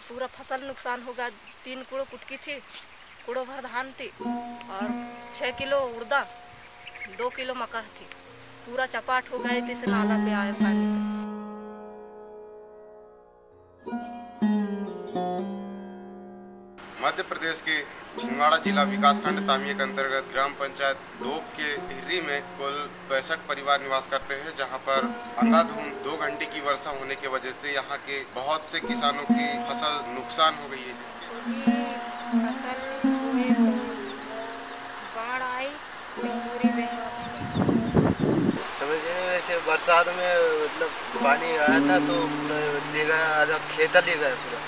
पूरा फसल नुकसान होगा। 3 कुड़ो कुटकी थी, कुड़ो भर धान थी और 6 किलो उड़दा, 2 किलो मक्का थी। पूरा चपाट हो गए थे, इसे नाला पे आए पानी तो। मध्य प्रदेश के छिंदवाड़ा जिला विकासखंड तामिया के अंतर्गत ग्राम पंचायत डोब के हिर्री में कुल 65 परिवार निवास करते हैं, जहां पर अंधाधुंध 2 घंटे की वर्षा होने की वजह से यहां के बहुत से किसानों की फसल नुकसान हो गई है। फसल हुए तो बाढ़ आई तो पूरी समझिए वैसे बरसात में मतलब पानी आया था तो ले गया, आधा खेत ले गया पूरा।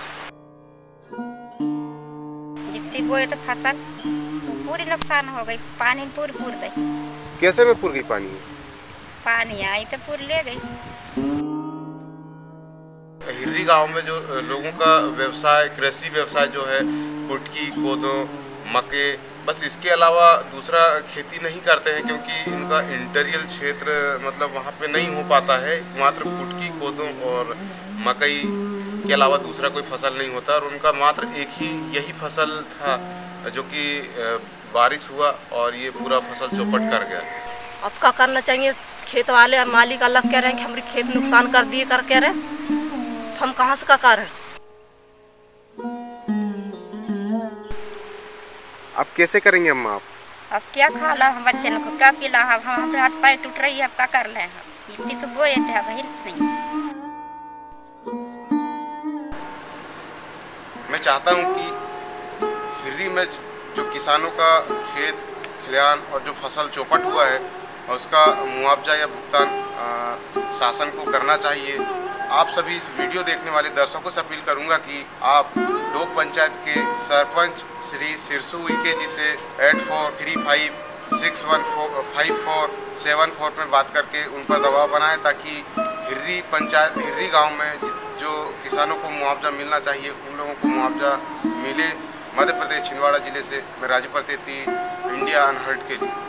जितनी बोए तो फसल पूरी नुकसान हो गई, पानी पूरी गई। कैसे में पूर गई पानी? पानी आई तो पूरी ले गई। हिर्री गांव में जो लोगों का व्यवसाय, कृषि व्यवसाय जो है, कुटकी, कोदो, मक्के, बस इसके अलावा दूसरा खेती नहीं करते हैं, क्योंकि इनका इंटीरियर क्षेत्र मतलब वहाँ पे नहीं हो पाता है। मात्र कुटकी, कोदो और मकई के अलावा दूसरा कोई फसल नहीं होता, और उनका मात्र यही फसल था जो कि बारिश हुआ और ये पूरा फसल चौपट कर गया। अब क्या करना चाहिए? खेत वाले मालिक अलग कह रहे हैं कि हमारे खेत नुकसान कर दिए कर कह रहे हैं, हम कहाँ से का कर है? अब कैसे करेंगे अम्मा आप? अब क्या खा ला हम बच्चे लोग को, क्या पिला? हम हमारे हाथ पैर टूट रही है, अब क्या कर ले? हम इतनी तो बोए थे, अब हिर्च नहीं। मैं चाहता हूं कि हिर्री में जो किसानों का खेत खलिहान और जो फसल चौपट हुआ है उसका मुआवजा या भुगतान शासन को करना चाहिए। आप सभी इस वीडियो देखने वाले दर्शकों से अपील करूंगा कि आप डोब पंचायत के सरपंच श्री सिरसू उइके जी से 843546145474 में बात करके उन पर दबाव बनाएं, ताकि हिर्री पंचायत, हिर्री गांव में जो किसानों को मुआवजा मिलना चाहिए उन लोगों को मुआवजा मिले। मध्य प्रदेश छिंदवाड़ा जिले से मैं राजू प्रतेती, इंडिया अनहर्ड के लिए।